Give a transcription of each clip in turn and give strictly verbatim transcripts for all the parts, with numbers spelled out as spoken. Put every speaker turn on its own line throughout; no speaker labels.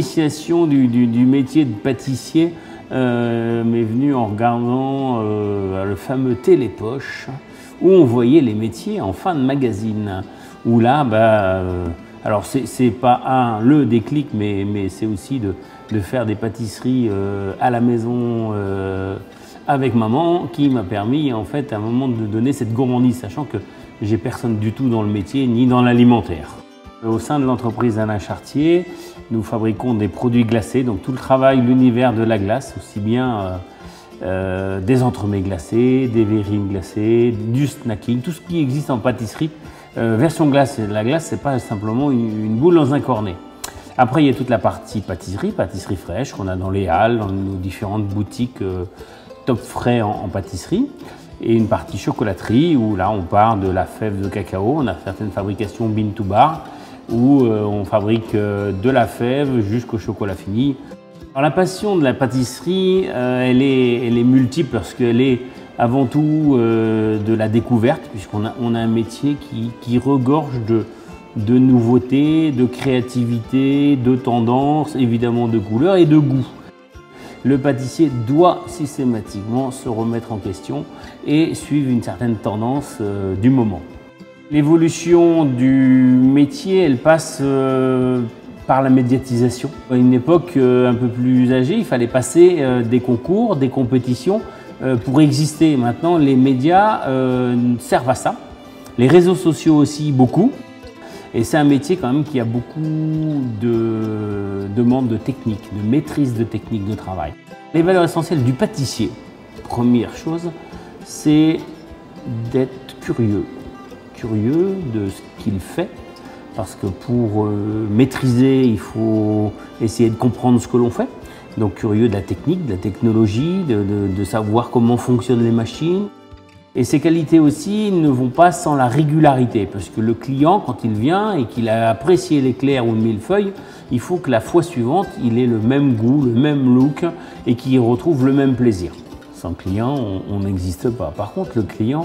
l'initiation du, du, du métier de pâtissier euh, m'est venue en regardant euh, le fameux Télépoche, où on voyait les métiers en fin de magazine. Où là, bah, euh, alors c'est pas un, le déclic, mais, mais c'est aussi de, de faire des pâtisseries euh, à la maison euh, avec maman, qui m'a permis en fait à un moment de donner cette gourmandise, sachant que j'ai personne du tout dans le métier, ni dans l'alimentaire. Au sein de l'entreprise Alain Chartier, nous fabriquons des produits glacés, donc tout le travail, l'univers de la glace, aussi bien euh, euh, des entremets glacés, des verrines glacées, du snacking, tout ce qui existe en pâtisserie. Euh, version glace, la glace, c'est pas simplement une, une boule dans un cornet. Après, il y a toute la partie pâtisserie, pâtisserie fraîche qu'on a dans les halles, dans nos différentes boutiques euh, top frais en, en pâtisserie. Et une partie chocolaterie où là, on part de la fève de cacao. On a certaines fabrications bean to bar où euh, on fabrique euh, de la fève jusqu'au chocolat fini. Alors, la passion de la pâtisserie, euh, elle, est, elle est multiple parce qu'elle est avant tout euh, de la découverte, puisqu'on a, on a un métier qui, qui regorge de, de nouveautés, de créativité, de tendances, évidemment de couleurs et de goût. Le pâtissier doit systématiquement se remettre en question et suivre une certaine tendance euh, du moment. L'évolution du métier, elle passe euh, par la médiatisation. À une époque euh, un peu plus âgée, il fallait passer euh, des concours, des compétitions euh, pour exister. Maintenant, les médias euh, servent à ça. Les réseaux sociaux aussi, beaucoup. Et c'est un métier quand même qui a beaucoup de demandes de technique, de maîtrise de technique de travail. Les valeurs essentielles du pâtissier, première chose, c'est d'être curieux. Curieux de ce qu'il fait, parce que pour euh, maîtriser, il faut essayer de comprendre ce que l'on fait. Donc curieux de la technique, de la technologie, de, de, de savoir comment fonctionnent les machines. Et ces qualités aussi ne vont pas sans la régularité, parce que le client, quand il vient et qu'il a apprécié l'éclair ou le millefeuille, il faut que la fois suivante, il ait le même goût, le même look et qu'il retrouve le même plaisir. Sans client, on n'existe pas. Par contre, le client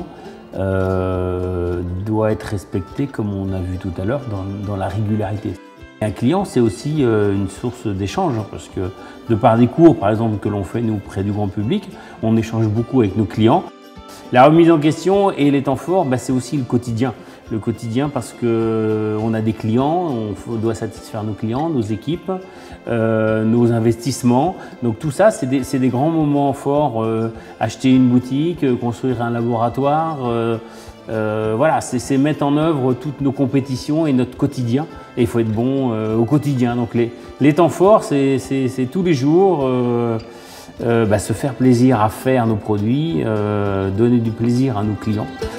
euh, doit être respecté, comme on a vu tout à l'heure, dans, dans la régularité. Un client, c'est aussi euh, une source d'échange, hein, parce que de par des cours, par exemple, que l'on fait nous près du grand public, on échange beaucoup avec nos clients. La remise en question et les temps forts, bah, c'est aussi le quotidien. Le quotidien parce qu'on a des clients, on doit satisfaire nos clients, nos équipes, euh, nos investissements. Donc tout ça, c'est des, c'est des grands moments forts. Euh, acheter une boutique, euh, construire un laboratoire, euh, euh, voilà, c'est mettre en œuvre toutes nos compétitions et notre quotidien. Et il faut être bon euh, au quotidien. Donc les, les temps forts, c'est tous les jours. Euh, Euh, bah, se faire plaisir à faire nos produits, euh, donner du plaisir à nos clients.